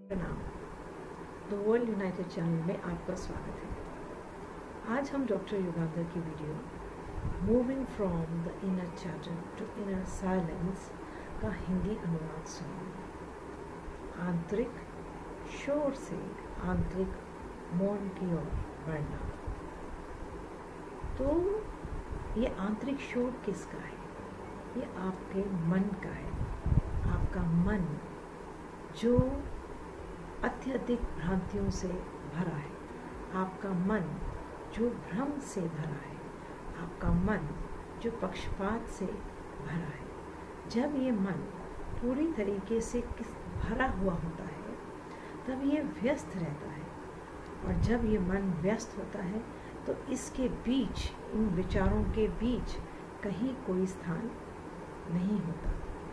प्रणाम। The world United channel में आपका स्वागत है। आज हम डॉक्टर युगांधर की video moving from the inner chatter to inner silence का हिंदी अनुवाद सुनेंगे। आंतरिक शोर से आंतरिक मौन की ओर बढ़ना। तो ये आंतरिक शोर किसका है? ये आपके मन का है। आपका मन जो अत्यधिक भ्रांतियों से भरा है, आपका मन जो भ्रम से भरा है, आपका मन जो पक्षपात से भरा है। जब ये मन पूरी तरीके से भरा हुआ होता है तब ये व्यस्त रहता है, और जब ये मन व्यस्त होता है तो इसके बीच, इन विचारों के बीच कहीं कोई स्थान नहीं होता।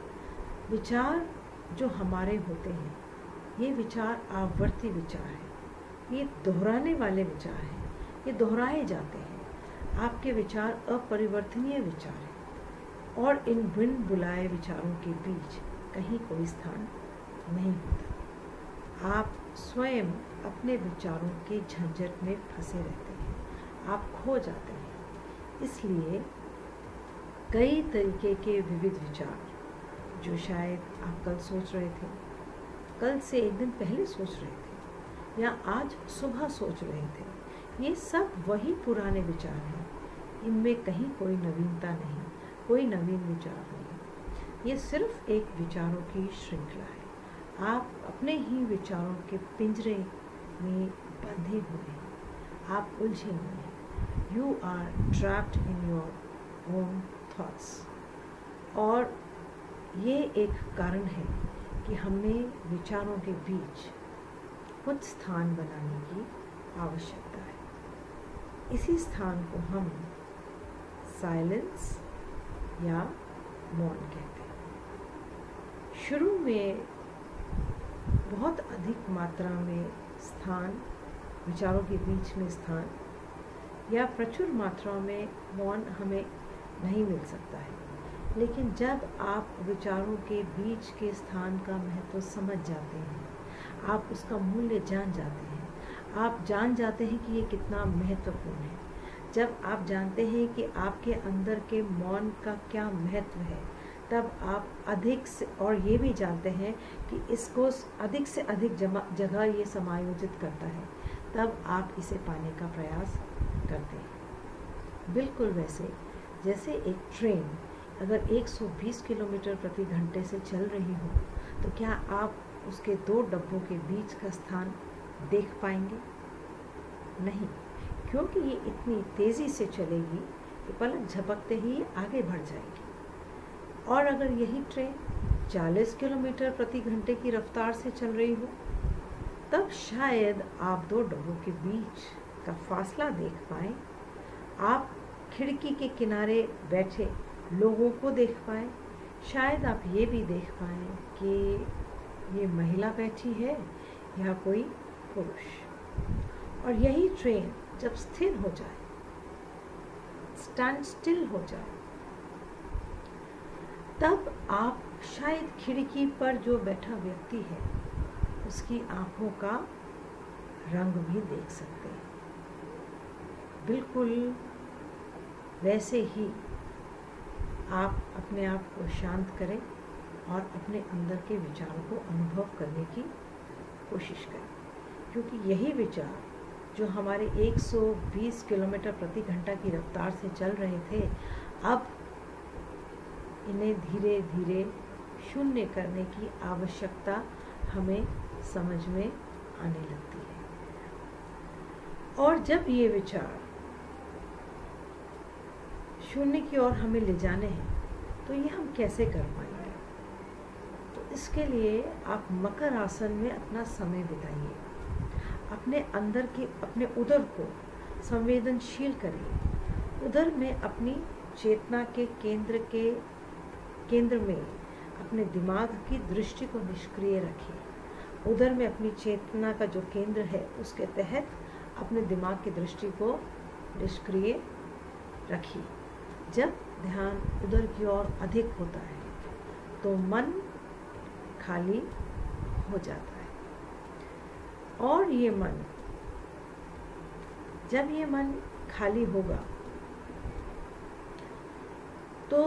विचार जो हमारे होते हैं, ये विचार आवर्ती विचार है, ये दोहराने वाले विचार हैं, ये दोहराए जाते हैं। आपके विचार अपरिवर्तनीय विचार हैं, और इन बिन बुलाए विचारों के बीच कहीं कोई स्थान नहीं होता। आप स्वयं अपने विचारों के झंझट में फंसे रहते हैं, आप खो जाते हैं। इसलिए कई तरीके के विविध विचार जो शायद आप कल सोच रहे थे, कल से एक दिन पहले सोच रहे थे, या आज सुबह सोच रहे थे, ये सब वही पुराने विचार हैं। इनमें कहीं कोई नवीनता नहीं, कोई नवीन विचार नहीं। ये सिर्फ एक विचारों की श्रृंखला है। आप अपने ही विचारों के पिंजरे में बंधे हुए हैं, आप उलझे हुए हैं। You are trapped in your own thoughts. और ये एक कारण है कि हमें विचारों के बीच कुछ स्थान बनाने की आवश्यकता है। इसी स्थान को हम साइलेंस या मौन कहते हैं। शुरू में बहुत अधिक मात्रा में स्थान, विचारों के बीच में स्थान या प्रचुर मात्रा में मौन हमें नहीं मिल सकता है। लेकिन जब आप विचारों के बीच के स्थान का महत्व समझ जाते हैं, आप उसका मूल्य जान जाते हैं, आप जान जाते हैं कि ये कितना महत्वपूर्ण है। जब आप जानते हैं कि आपके अंदर के मौन का क्या महत्व है, तब आप अधिक से, और ये भी जानते हैं कि इसको अधिक से अधिक जगह ये समायोजित करता है, तब आप इसे पाने का प्रयास करते हैं। बिल्कुल वैसे जैसे एक ट्रेन अगर 120 किलोमीटर प्रति घंटे से चल रही हो, तो क्या आप उसके दो डब्बों के बीच का स्थान देख पाएंगे? नहीं, क्योंकि ये इतनी तेज़ी से चलेगी कि पलक झपकते ही आगे बढ़ जाएगी। और अगर यही ट्रेन 40 किलोमीटर प्रति घंटे की रफ्तार से चल रही हो, तब शायद आप दो डब्बों के बीच का फासला देख पाएँ, आप खिड़की के किनारे बैठे लोगों को देख पाएँ, शायद आप ये भी देख पाएँ कि ये महिला बैठी है या कोई पुरुष। और यही ट्रेन जब स्थिर हो जाए, स्टैंड स्टिल हो जाए, तब आप शायद खिड़की पर जो बैठा व्यक्ति है उसकी आंखों का रंग भी देख सकते हैं। बिल्कुल वैसे ही आप अपने आप को शांत करें और अपने अंदर के विचारों को अनुभव करने की कोशिश करें, क्योंकि यही विचार जो हमारे 120 किलोमीटर प्रति घंटा की रफ्तार से चल रहे थे, अब इन्हें धीरे धीरे शून्य करने की आवश्यकता हमें समझ में आने लगती है। और जब ये विचार शून्य की ओर हमें ले जाने हैं, तो ये हम कैसे कर पाएंगे? तो इसके लिए आप मकर आसन में अपना समय बिताइए। अपने अंदर के, अपने उदर को संवेदनशील करिए। उदर में अपनी चेतना के केंद्र में अपने दिमाग की दृष्टि को निष्क्रिय रखिए। उदर में अपनी चेतना का जो केंद्र है, उसके तहत अपने दिमाग की दृष्टि को निष्क्रिय रखिए। जब ध्यान उदर की ओर अधिक होता है तो मन खाली हो जाता है। और ये मन, जब ये मन खाली होगा तो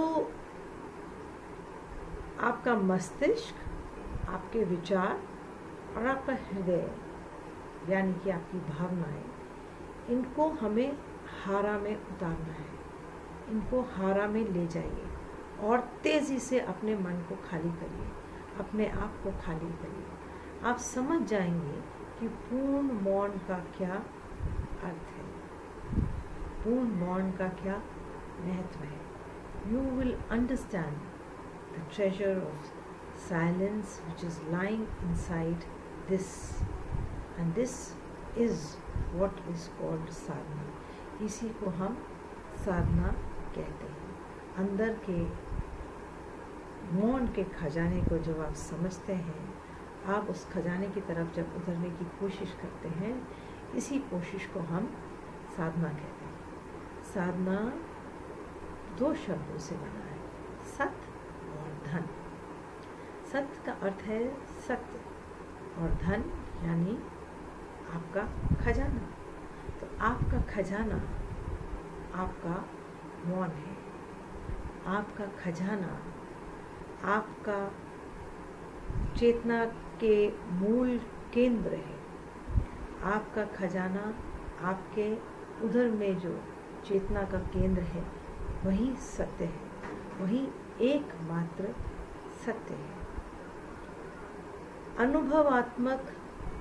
आपका मस्तिष्क, आपके विचार और आपका हृदय यानी कि आपकी भावनाएं, इनको हमें हारा में उतारना है। इनको हारा में ले जाइए और तेज़ी से अपने मन को खाली करिए, अपने आप को खाली करिए। आप समझ जाएंगे कि पूर्ण मौन का क्या अर्थ है, पूर्ण मौन का क्या महत्व है। You will understand the treasure of silence which is lying inside this, and this is what is called sadhana. इसी को हम साधना कहते हैं। अंदर के मौन के खजाने को जब आप समझते हैं, आप उस खजाने की तरफ जब उतरने की कोशिश करते हैं, इसी कोशिश को हम साधना कहते हैं। साधना 2 शब्दों से बना है, सत्य और धन। सत्य का अर्थ है सत्य और धन यानी आपका खजाना। तो आपका खजाना आपका मौन है, आपका खजाना आपका चेतना के मूल केंद्र है। आपका खजाना आपके उधर में जो चेतना का केंद्र है वही सत्य है, वही एकमात्र सत्य है। अनुभवात्मक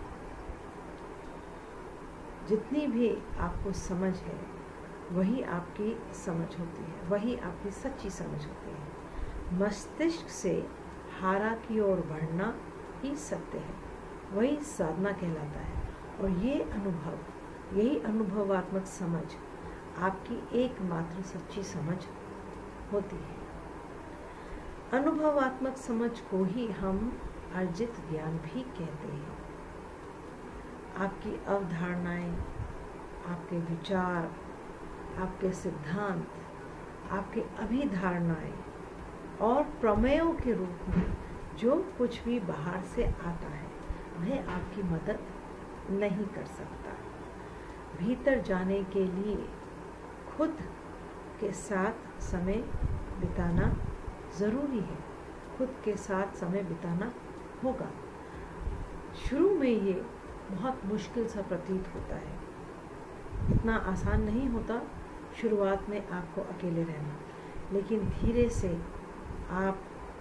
जितनी भी आपको समझ है वही आपकी समझ होती है, वही आपकी सच्ची समझ होती है। मस्तिष्क से हारा की ओर बढ़ना ही सत्य है, वही साधना कहलाता है। और ये अनुभव, यही अनुभवात्मक समझ आपकी एकमात्र सच्ची समझ होती है। अनुभवात्मक समझ को ही हम अर्जित ज्ञान भी कहते हैं। आपकी अवधारणाएं, आपके विचार, आपके सिद्धांत, आपके अभिधारणाएं और प्रमेयों के रूप में जो कुछ भी बाहर से आता है वह आपकी मदद नहीं कर सकता। भीतर जाने के लिए खुद के साथ समय बिताना ज़रूरी है, खुद के साथ समय बिताना होगा। शुरू में ये बहुत मुश्किल सा प्रतीत होता है, इतना आसान नहीं होता शुरुआत में आपको अकेले रहना, लेकिन धीरे से आप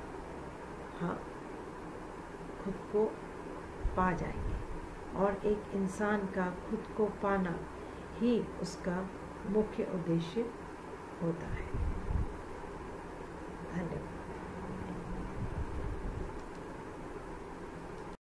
खुद को पा जाएंगे। और एक इंसान का खुद को पाना ही उसका मुख्य उद्देश्य होता है।